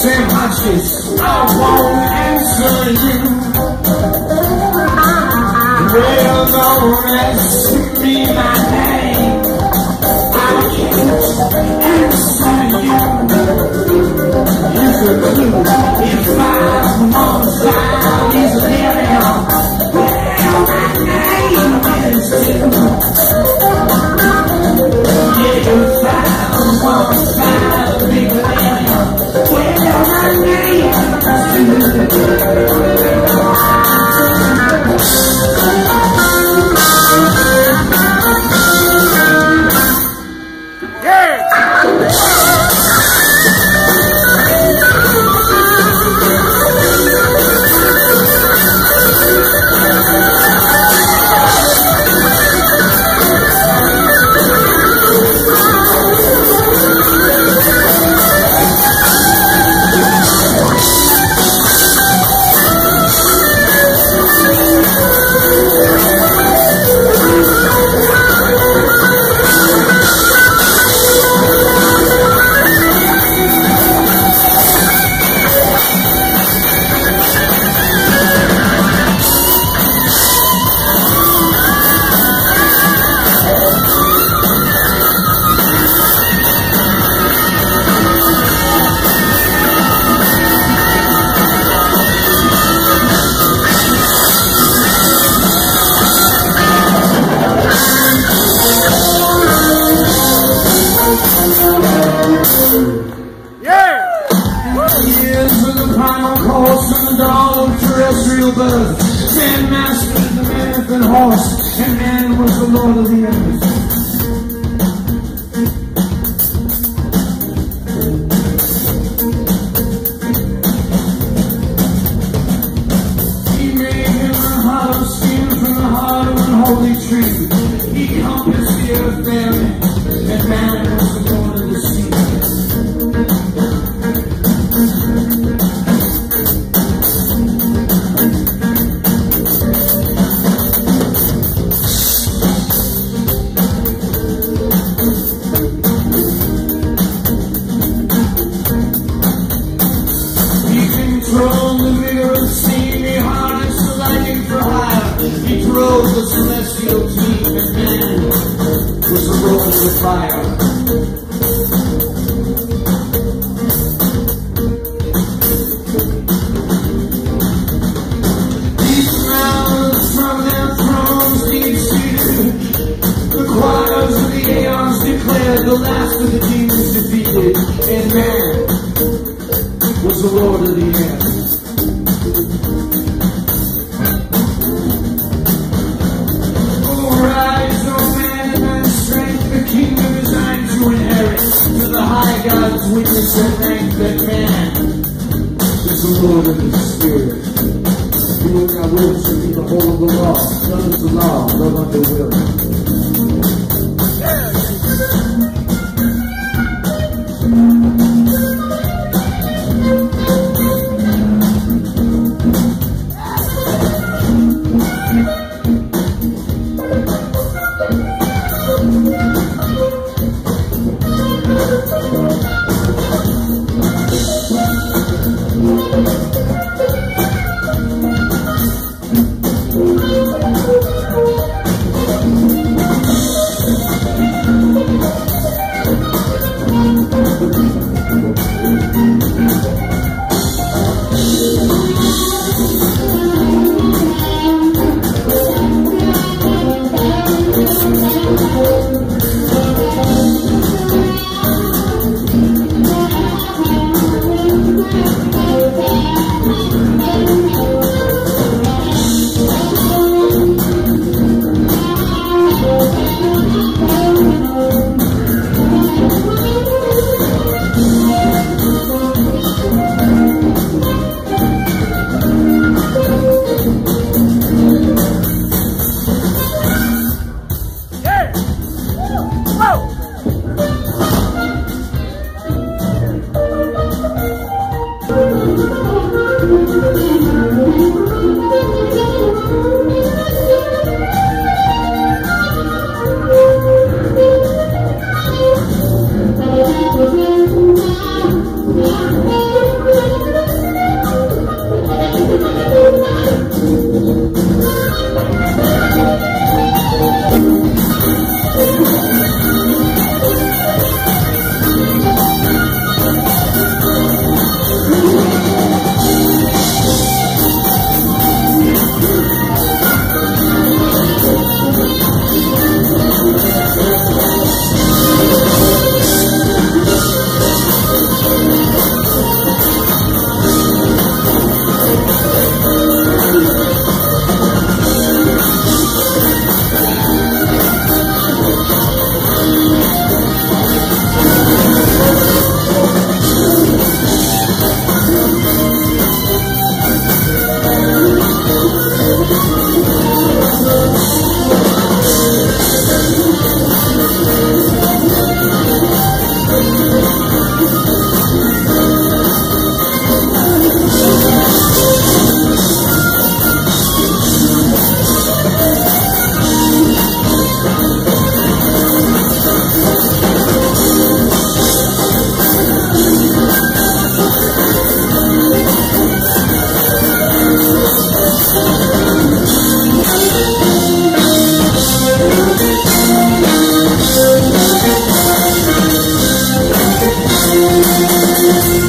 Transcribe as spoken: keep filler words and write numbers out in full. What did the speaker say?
say hunches, I won't answer you. Well, don't ask me my name, I can't answer you. It's a clue, if I want time is living, well, my name is you. Yeah, if I want time is living, well, my name is you. Terrestrial birth, man mastered the man and horse, and man was the lord of the earth. He made him a hollow skin from the heart of an holy tree. He compassed the earth there, and man was the lord of the sea. He drove the celestial team, and man was the lord of the fire. These mountains from their thrones deep seated, the choirs of the aeons declared the last of the demons defeated, and man was the lord of the air. God's witness and rank that man is the Lord of the Spirit. You and I will should be the whole of the law. None is the law, none of the will. Thank you.